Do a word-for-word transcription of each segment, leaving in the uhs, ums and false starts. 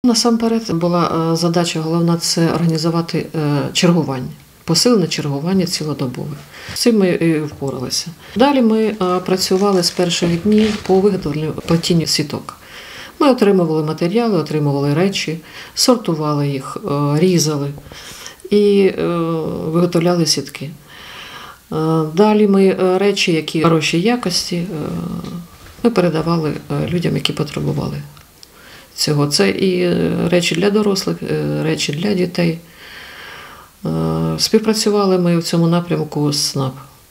Насамперед була задача головна – це організувати чергування, посилене чергування цілодобове. З цим ми і впоралися. Далі ми працювали з перших днів по виготовленню плетіння сіток. Ми отримували матеріали, отримували речі, сортували їх, різали і виготовляли сітки. Далі ми речі, які хорошої якості, ми передавали людям, які потребували цього. Це і речі для дорослих, речі для дітей. Співпрацювали ми в цьому напрямку з СНАП.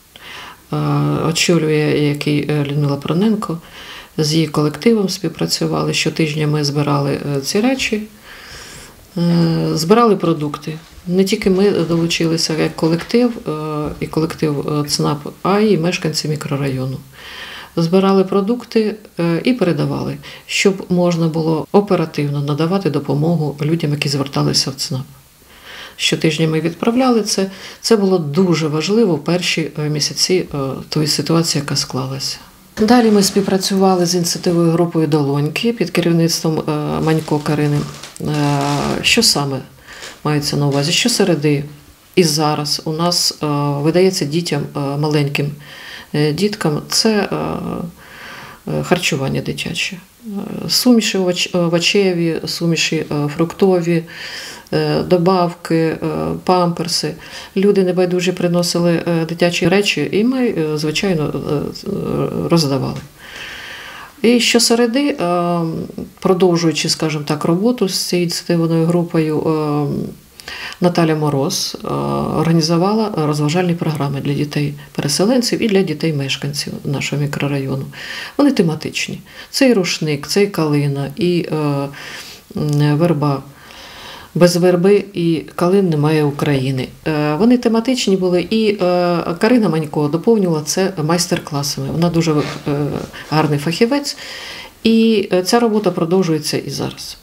Очолює який Людмила Проненко. З її колективом співпрацювали. Щотижня ми збирали ці речі, збирали продукти. Не тільки ми долучилися як колектив, і колектив ЦНАП, а й мешканці мікрорайону. Збирали продукти і передавали, щоб можна було оперативно надавати допомогу людям, які зверталися в ЦНАП. Щотижня ми відправляли це. Це було дуже важливо в перші місяці тої ситуації, яка склалася. Далі ми співпрацювали з ініціативою групою «Долоньки» під керівництвом Манько Карини. Що саме мається на увазі? Щосереди і зараз у нас видається дітям, маленьким діткам, це харчування дитяче. Суміші овочеві, суміші фруктові, добавки, памперси. Люди небайдужі приносили дитячі речі, і ми, звичайно, роздавали. І щосереди, продовжуючи, скажімо так, роботу з цією ініціативною групою, Наталя Мороз організувала розважальні програми для дітей-переселенців і для дітей-мешканців нашого мікрорайону. Вони тематичні. Це і рушник, це і калина, і верба. Без верби і калин немає України. Вони тематичні були, і Карина Манько доповнювала це майстер-класами. Вона дуже гарний фахівець, і ця робота продовжується і зараз.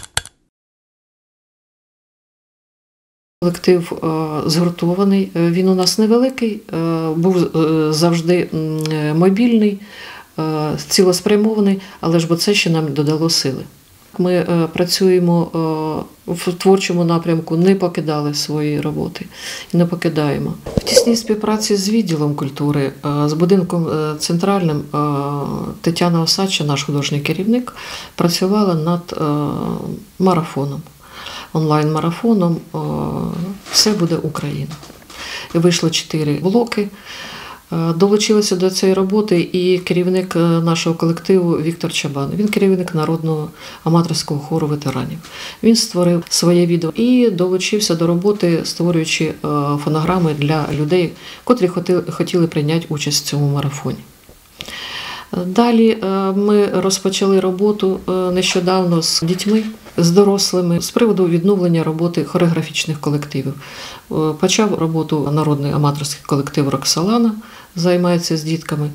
Колектив згуртований, він у нас невеликий, був завжди мобільний, цілеспрямований, але ж бо це ще нам додало сили. Ми працюємо в творчому напрямку, не покидали свої роботи і не покидаємо. В тісній співпраці з відділом культури, з будинком центральним, Тетяна Осадча, наш художній керівник, працювала над марафоном, онлайн-марафоном «Все буде Україна». І вийшло чотири блоки. Долучилися до цієї роботи і керівник нашого колективу Віктор Чабан. Він керівник народного аматорського хору ветеранів. Він створив своє відео і долучився до роботи, створюючи фонограми для людей, котрі хотіли прийняти участь в цьому марафоні. Далі ми розпочали роботу нещодавно з дітьми, з дорослими, з приводу відновлення роботи хореографічних колективів. Почав роботу народний аматорський колектив «Роксолана», займається з дітками.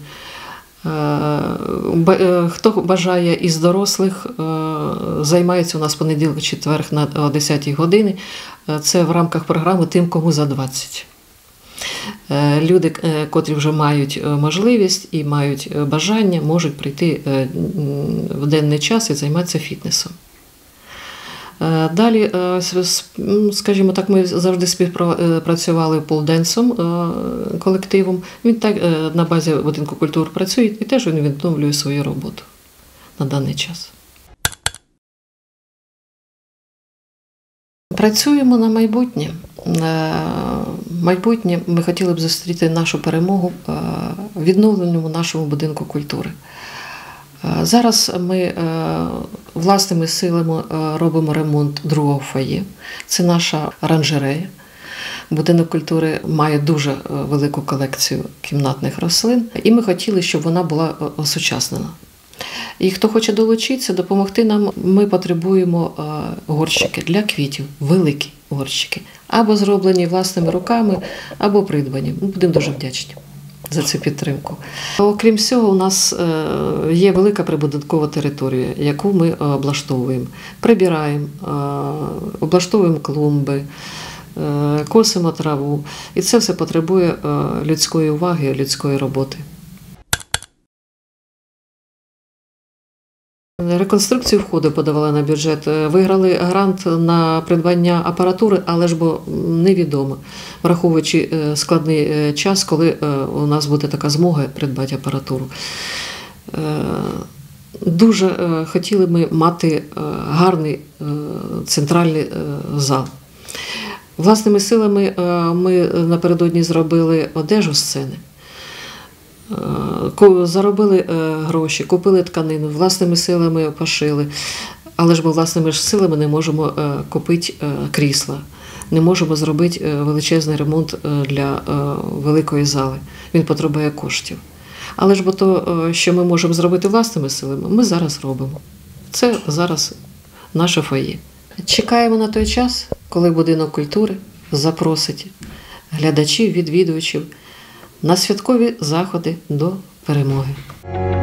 Хто бажає із дорослих, займається у нас понеділок-четверг о десятій годині. Це в рамках програми «Тим, кому за двадцять». Люди, котрі вже мають можливість і мають бажання, можуть прийти в денний час і займатися фітнесом. Далі, скажімо так, ми завжди співпрацювали полденсом, колективом. Він так на базі будинку культури працює і теж він відновлює свою роботу на даний час. Працюємо на майбутнє. Майбутнє ми хотіли б зустріти нашу перемогу в відновленому нашому будинку культури. Зараз ми власними силами робимо ремонт другого фоє. Це наша оранжерея. Будинок культури має дуже велику колекцію кімнатних рослин, і ми хотіли, щоб вона була осучаснена. І хто хоче долучитися, допомогти нам, ми потребуємо горщики для квітів, великі горщики, або зроблені власними руками, або придбані. Ми будемо дуже вдячні за цю підтримку. Окрім всього, у нас є велика прибудинкова територія, яку ми облаштовуємо. Прибираємо, облаштовуємо клумби, косимо траву. І це все потребує людської уваги, людської роботи. Реконструкцію входу подавали на бюджет, виграли грант на придбання апаратури, але ж бо невідомо, враховуючи складний час, коли у нас буде така змога придбати апаратуру. Дуже хотіли ми мати гарний центральний зал. Власними силами ми напередодні зробили одежу сцени. Заробили гроші, купили тканину, власними силами пошили. Але ж бо власними ж силами не можемо купити крісла, не можемо зробити величезний ремонт для великої зали. Він потребує коштів. Але ж бо то, що ми можемо зробити власними силами, ми зараз робимо. Це зараз наше фоє. Чекаємо на той час, коли будинок культури запросить глядачів, відвідувачів на святкові заходи до перемоги.